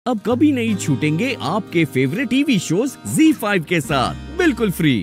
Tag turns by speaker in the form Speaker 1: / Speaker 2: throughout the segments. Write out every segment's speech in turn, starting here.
Speaker 1: अब कभी नहीं छूटेंगे आपके फेवरेट टीवी शोज ZEE5 के साथ बिल्कुल फ्री।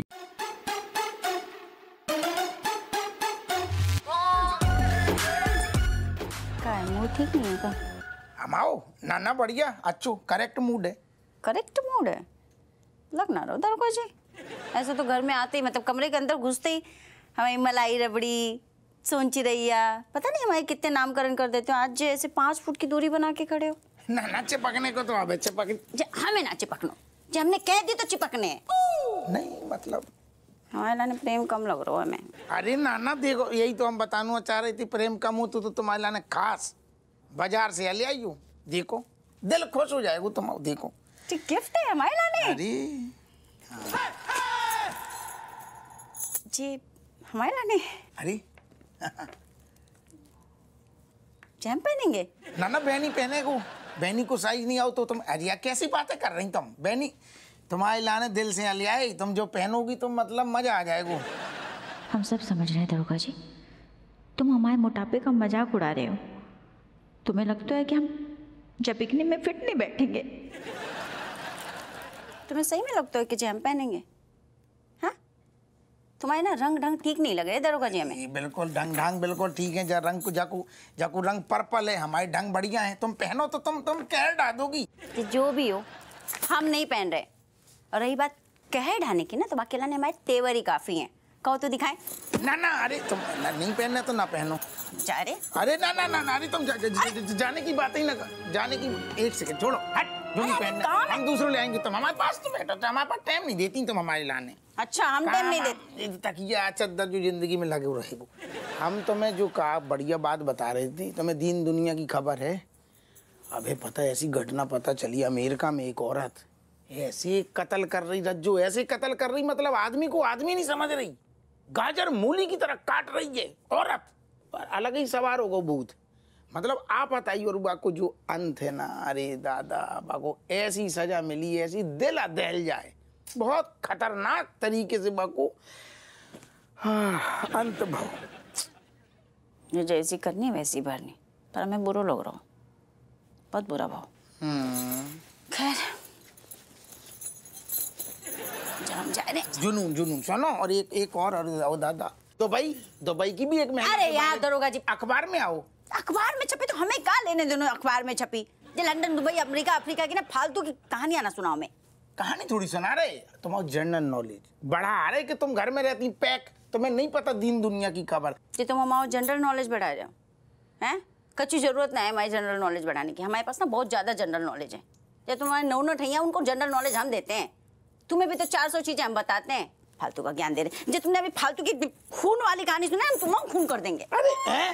Speaker 2: काय मूड ठीक नहीं है का?
Speaker 3: हम आओ नाना बढ़िया अच्छू करेक्ट मूड है।
Speaker 2: करेक्ट मूड है लगना रहो दरको जी। ऐसे तो घर में आते ही मतलब कमरे के अंदर घुसते ही हमारी मलाई रबड़ी सोन चिरैया पता नहीं हमारे कितने नामकरण कर देते हो। आज जो ऐसे 5 फुट की दूरी बना के खड़े हो।
Speaker 3: नाना चिपकने को तो अब चिपक
Speaker 2: हमें ना चिपकनो जो हमने कह दी तो चिपकने
Speaker 3: नहीं मतलब
Speaker 2: हमारे लाने प्रेम कम लग रहा है हमें।
Speaker 3: अरे नाना देखो यही तो हम बताना चाह रही थी प्रेम कम हो तो तुम्हारे लाने खास बाजार से ले आई हूँ। देखो दिल खुश हो जाएगा तुम देखो
Speaker 2: गिफ्ट है हमारे लाने।
Speaker 3: अरे
Speaker 2: जी हमारे लाने
Speaker 3: अरे
Speaker 2: जैम पहनेंगे
Speaker 3: नाना बहनी पहने को बहनी को साइज नहीं आओ तो तुम अरे कैसी बातें कर रही तुम बहनी तुम्हारे लाने दिल से ले आए तुम जो पहनोगी तुम मतलब मजा आ जाएगा।
Speaker 4: हम सब समझ रहे हैं दरोगा जी तुम हमारे मोटापे का मजाक उड़ा रहे हो। तुम्हें लगता है कि हम जपिकने में फिट नहीं बैठेंगे?
Speaker 2: तुम्हें सही में लगता है कि जैम पहनेंगे? हाँ तुम्हारे ना रंग ढंग ठीक नहीं लग रहे दरोगा जी हमें।
Speaker 3: बिल्कुल ढंग ढंग बिल्कुल ठीक है। जब रंग को जाकू रंग पर्पल है हमारे ढंग बढ़िया है तुम पहनो तो तुम कह डाल दोगी।
Speaker 2: जो भी हो हम नहीं पहन रहे। और रही बात कह ढाने की ना तो बाकी लाने हमारे तेवर ही काफी हैं। कहो तो दिखाएं।
Speaker 3: ना ना अरे तुम नहीं पहनना तो ना पहनो।
Speaker 2: जा रे
Speaker 3: अरे ना ना ना अरे तुम जाने की बात ही ना जाने की। एक सेकंड छोड़ो हट जो नहीं पहनना हम दूसरों ले आएंगे। तुम हमारे पास तो बैठो हमारे पास टाइम नहीं देती तुम हमारे लाने।
Speaker 2: अच्छा हम टाइम नहीं देते
Speaker 3: तकिया चद्दर जो जिंदगी में लगे रहेगा। हम तुम्हें जो कहा बढ़िया बात बता रही थी तुम्हें दीन दुनिया की खबर है। अबे पता है ऐसी घटना पता चली अमेरिका में एक औरत ऐसे कत्ल कर रही रज्जो ऐसे कत्ल कर रही मतलब आदमी को आदमी नहीं समझ रही गाजर मूली की तरह काट रही है औरत पर अलग ही सवार होगा भूत। मतलब आप बताइए और बाको जो अंत है ना अरे दादा बाको ऐसी सजा मिली ऐसी दिल दहल जाए बहुत खतरनाक तरीके से बाको अंत भाव
Speaker 2: जो जैसी करनी वैसी भरनी पर हमें बुरा लग रहा हूँ बहुत बुरा भाव। खैर हम जा रहे
Speaker 3: जुनून जुनून सुनो और एक और दादा दुबई की भी एक
Speaker 2: अरे यार दरोगा जी
Speaker 3: अखबार में आओ।
Speaker 2: अखबार में छपी तो हमें क्या लेने दोनों अखबार में छपी। जो लंदन दुबई अमेरिका अफ्रीका की ना फालतू की कहानियां ना सुनाओ। हमें
Speaker 3: कहानी थोड़ी सुना रहे तुम्हारा जनरल नॉलेज बढ़ा रहे कि तुम घर में रहती पैक तुम्हें नहीं पता दीन दुनिया की खबर।
Speaker 2: जी तुम हमारा जनरल नॉलेज बढ़ा जाओ हैं कच्ची जरूरत नहीं है हमारी जनरल नॉलेज बढ़ाने की। हमारे पास ना बहुत ज्यादा जनरल नॉलेज है। जब तुम्हारे नौ ठैया उनको जनरल नॉलेज हम देते हैं। तुम्हें भी तो 400 चीजें हम बताते हैं फालतू का ज्ञान दे रहे। जो तुमने अभी फालतू की खून वाली कहानी सुना हम तुम्हें खून कर देंगे।
Speaker 3: अरे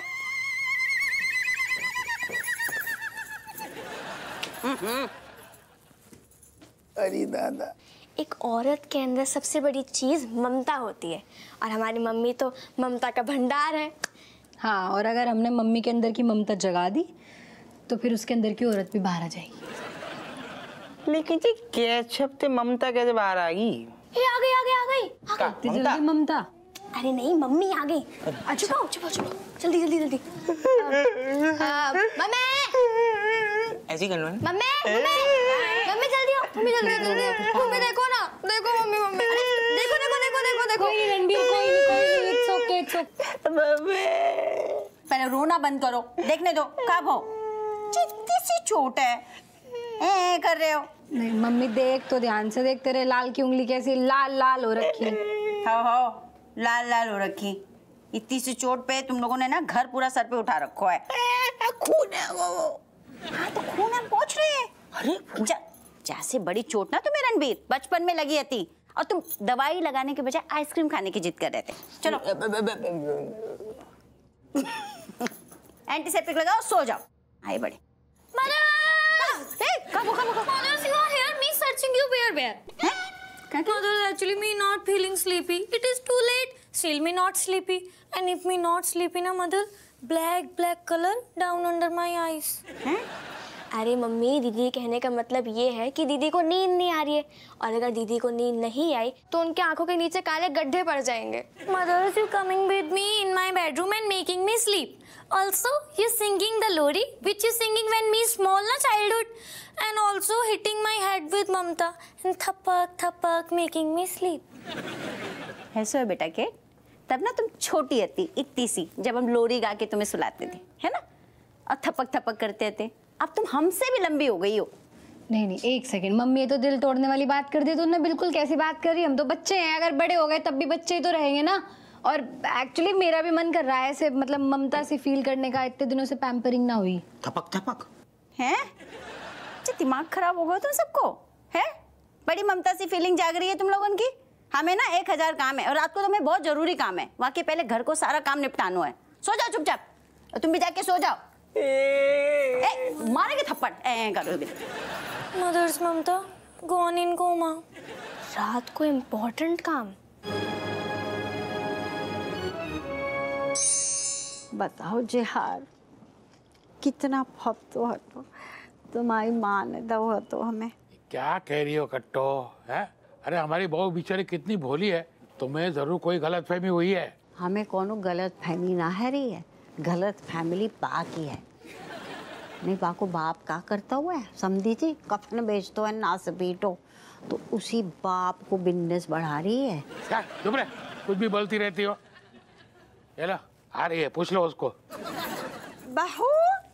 Speaker 3: अरे दादा
Speaker 5: एक औरत के अंदर सबसे बड़ी चीज ममता होती है और हमारी मम्मी तो ममता का भंडार है।
Speaker 6: हाँ और अगर हमने मम्मी के अंदर की ममता जगा दी तो फिर उसके अंदर की औरत भी बाहर आ जाएगी।
Speaker 7: लेकिन जी केचप से ममता कैसे बाहर आ गई?
Speaker 5: आ गई
Speaker 6: इतनी जल्दी ममता?
Speaker 5: अरे नहीं मम्मी आ गई। चुप जल्दी मम्मी
Speaker 7: ऐसी कर लो ना।
Speaker 5: मम्मी जल्दी आओ मम्मी देखो ना देखो मम्मी देखो
Speaker 6: रणबीर कोई इट्स ओके
Speaker 2: पहले रोना बंद करो देखने दो कब हो चित्ती सी चोट है कर रहे हो।
Speaker 6: नहीं मम्मी देख तो ध्यान से देख तेरे लाल की उंगली कैसी लाल लाल हो रखी है।
Speaker 2: हो लाल हो रखी। इतनी सी चोट पे तुम लोगों ने ना घर पूरा सर पे उठा रखो है।
Speaker 3: खून है वो।
Speaker 2: हाँ तो खून हम पहुंच रहे हैं। अरे जैसे बड़ी चोट ना तुम्हें रणबीर बचपन में लगी थी और तुम दवाई लगाने के बजाय आइसक्रीम खाने की जिद कर रहे थे। चलो एंटीसेप्टिक लगाओ सो जाओ। आए बड़े
Speaker 5: Mothers, you are here. Me searching you where?
Speaker 8: Mothers, actually me not feeling sleepy. It is too late. Still me not sleepy. And if me not sleepy na mother, black color down under my eyes.
Speaker 5: अरे mummy, दीदी कहने का मतलब ये है कि दीदी को नींद नहीं आ रही है, और अगर दीदी को नींद नहीं आई तो उनके आंखों के नीचे काले गड्ढे पड़ जाएंगे।
Speaker 8: Mothers, you coming with me in my bedroom and making me sleep. Also, you singing the lori, which you singing when me small na childhood, and also hitting my head with Mamta and thapak thapak making me sleep.
Speaker 2: ऐसा है बेटा के तब ना तुम छोटी थी, इतनी सी, जब हम लोरी गा के तुम्हें सुलाते थे, है ना, और थपक थपक करते थे। अब तुम हमसे भी लंबी हो गई हो।
Speaker 6: नहीं नहीं, एक सेकंड मम्मी, ये तो दिल तोड़ने वाली बात कर दी तुमने। बिल्कुल कैसी बात कर रही है, हम तो बच्चे हैं, अगर बड़े हो गए तब भी बच्चे ही तो रहेंगे ना। और एक्चुअली मेरा भी मन कर रहा है ऐसे, मतलब ममता से फील करने का, इतने दिनों से पैम्परिंग ना हुई।
Speaker 3: थपक थपक
Speaker 2: हैं? दिमाग खराब हो गया तुम सबको, है? बड़ी ममता सी फीलिंग जाग रही है तुम लोगों की। हमें ना 1000 काम है और रात को तुम्हें बहुत जरूरी काम है। वहाँ के पहले घर को सारा काम निपटाना है। सो जाओ चुपचाप, और तुम भी जाके सो जाओ। मारेंगे थप्पड़ करोगे।
Speaker 8: Mothers, Mamta, gone in coma.
Speaker 5: रात को इम्पोर्टेंट काम।
Speaker 2: बताओ जिहार, कितना फपतो हतो तुम्हारी माँ ने दो हतो हमें।
Speaker 9: क्या कह रही हो कट्टो, है? अरे हमारी बहू बेचारी कितनी भोली है, तुम्हें जरूर कोई गलतफहमी हुई है।
Speaker 2: हमें कोनो गलतफहमी ना है रही है, गलत फैमिली बा की है। नहीं बा को बाप का करता हुआ है, समझी थी, कफन बेचतो है ना से पीटो, तो उसी बाप को बिजनेस बढ़ा रही है।
Speaker 9: क्या चुप रहे, कुछ भी बोलती रहती हो। ये लो आ रही है, पूछ लो उसको।
Speaker 2: बहू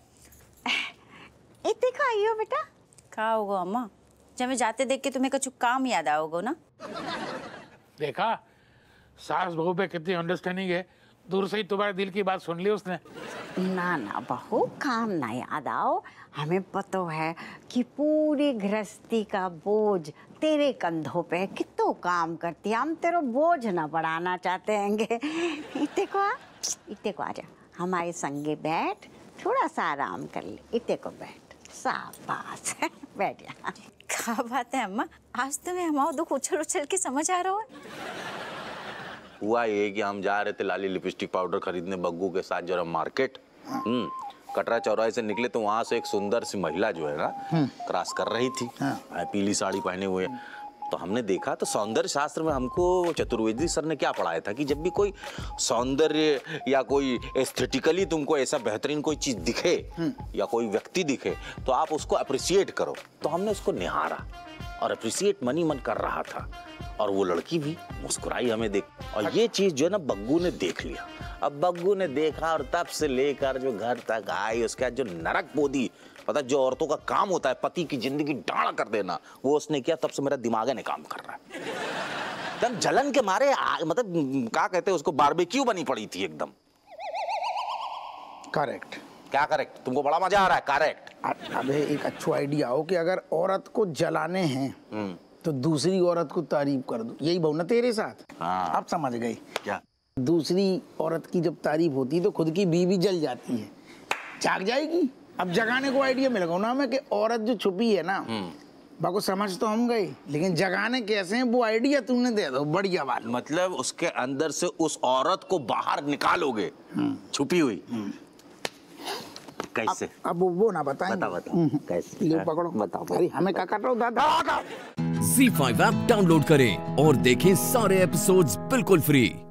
Speaker 2: इतने का आई हो बेटा? का होगा अम्मा, जब मैं जाते देख के तुम्हें कुछ काम याद आओगे ना।
Speaker 9: देखा सास बहू पे कितनी अंडरस्टैंडिंग है, दूर से ही तुम्हारे दिल की बात सुन ली उसने।
Speaker 2: ना ना बहू, काम ना याद आओ, हमें पता है कि पूरी गृहस्थी का बोझ तेरे कंधों पे, कितो काम करती है, हम तेरा बोझ ना बढ़ाना चाहते हैंगे। इतने को आ जा, हमारे संगे बैठ, थोड़ा सा आराम कर ले। इतने को बैठ, शाबाश बैठ जा। क्या बात है अम्मा, आज तुम्हें हमारा दुख उछल उछल के समझ आ रहा है।
Speaker 10: हुआ ये कि हम जा रहे थे लाली लिपस्टिक पाउडर खरीदने बग्गू के साथ जरा मार्केट। कटरा चौराहे से निकले तो वहां से एक सुंदर सी महिला जो है ना क्रॉस कर रही थी। पीली साड़ी पहने हुए, तो हमने देखा तो सौंदर्य शास्त्र में हमको चतुर्वेदी सर ने क्या पढ़ाया था कि जब भी कोई सौंदर्य या कोई एस्थेटिकली तुमको ऐसा बेहतरीन कोई चीज दिखे या कोई व्यक्ति दिखे तो आप उसको अप्रिशिएट करो। तो हमने उसको निहारा और अप्रिशिएट मनी मन कर रहा था, और वो लड़की भी मुस्कुराई हमें देख, और ये चीज जो है ना बग्गू ने देख लिया। अब बग्गू ने देखा और तब से लेकर जो घर तक आई, उसके बाद जो नरक बोधी, पता जो औरतों का काम होता है पति की जिंदगी डाढ़ा कर देना, वो उसने किया। तब से मेरा दिमाग ने काम कर रहा है। एकदम जलन के मारे मतलब क्या कहते हैं उसको, बारबेक्यू बनी पड़ी थी एकदम।
Speaker 3: करेक्ट।
Speaker 10: क्या करेक्ट? तुमको बड़ा मजा आ रहा है? करेक्ट।
Speaker 3: अबे एक अच्छा आइडिया हो कि अगर औरत को जलाने हैं तो दूसरी औरत को तारीफ कर दो। यही बहु ना तेरे साथ।
Speaker 10: हाँ।
Speaker 3: आप समझ गए
Speaker 10: क्या?
Speaker 3: दूसरी औरत की जब तारीफ होती है तो खुद की बीवी जल जाती है, जाग जाएगी। अब जगाने को आइडिया मिल गया ना हमें कि औरत जो छुपी है ना, बाको समझ तो हम गए, लेकिन जगाने कैसे हैं वो आइडिया तुमने दे दो। बढ़िया बात।
Speaker 10: मतलब उसके अंदर से उस औरत को बाहर निकालोगे छुपी हुई। कैसे?
Speaker 3: अब वो ना बताएंगे।
Speaker 10: बता कैसे?
Speaker 3: लो पकड़ो, बताओ। अरे हमें क्या कर रहा हूँ दादा।
Speaker 1: ZEE5 ऐप डाउनलोड करें और देखें सारे एपिसोड्स बिल्कुल फ्री।